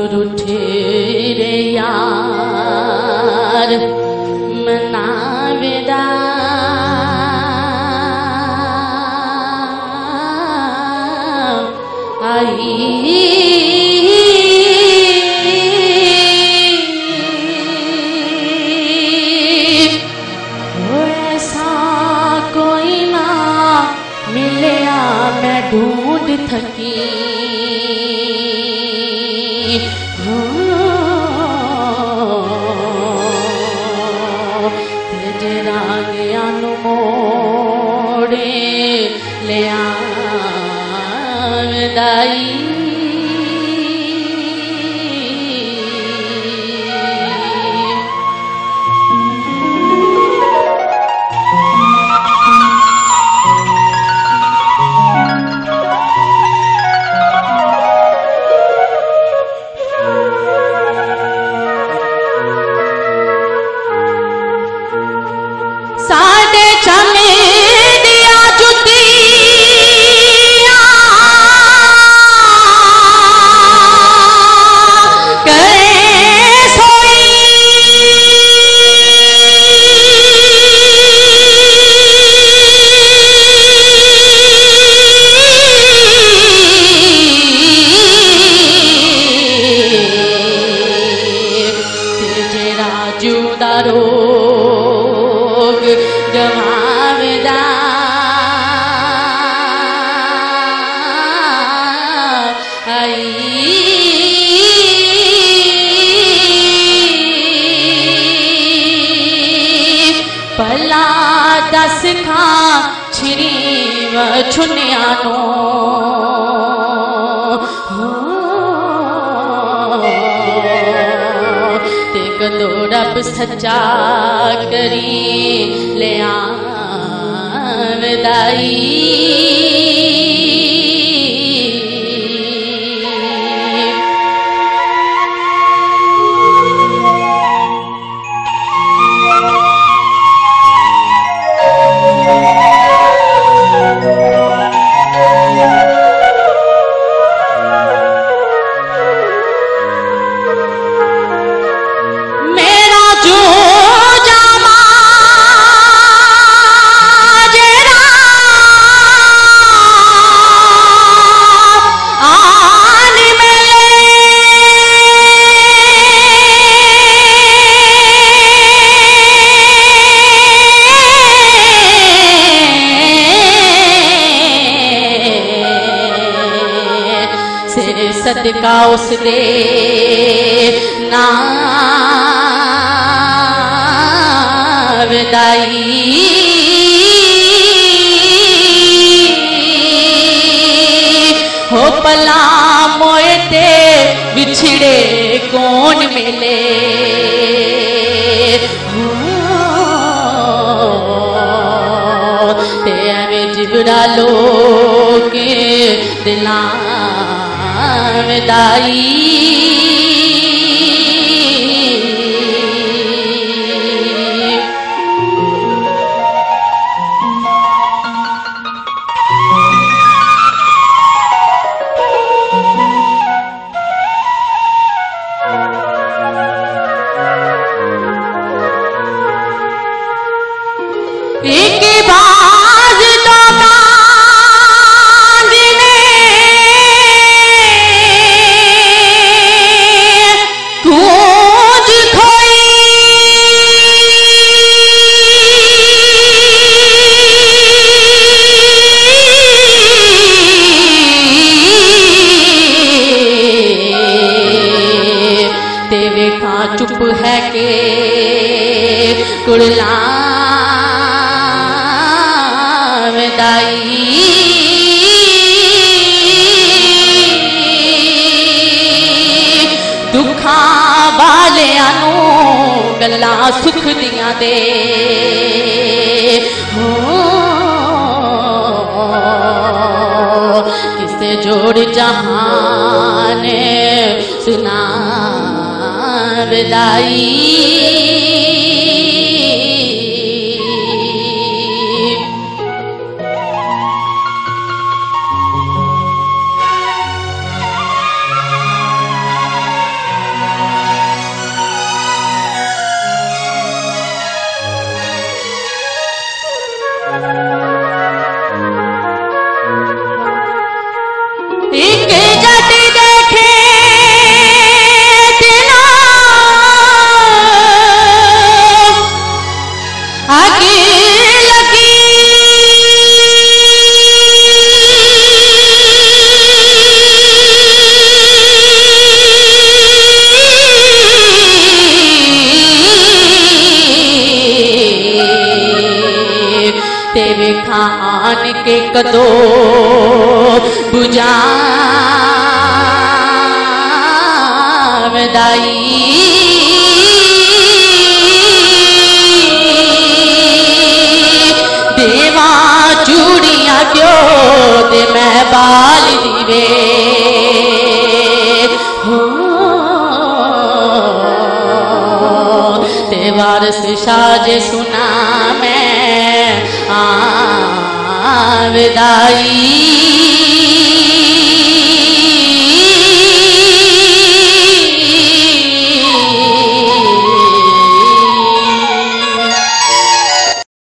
रूठे रे यार मनावेदा आई ऐसा कोई ना मिलया मैं ढूंढ थकी तेरा गया नु मोड़े ले दाई साडे चमे दिया जुती रोग जमावेदा आई भला दस खां छिरी व छुनियानो कदो रब सच्चा करी ले आवेदाई सदका उस दे नावेदाई हो पला मोए ते बिछड़े कौन मिले ते एवे जिबड़ा लोग दिला दाई एक बाज तो चुप है के कुड़ला दाई दुखा वाले आनू गल्ला सुख दिया दे हो किसे जोड़ जहान सुना विदाई के कदो बुझा दाई देवा चूड़ियां क्यों ते मैं बाल दीवे ते वारस साज सुना मैं विदाई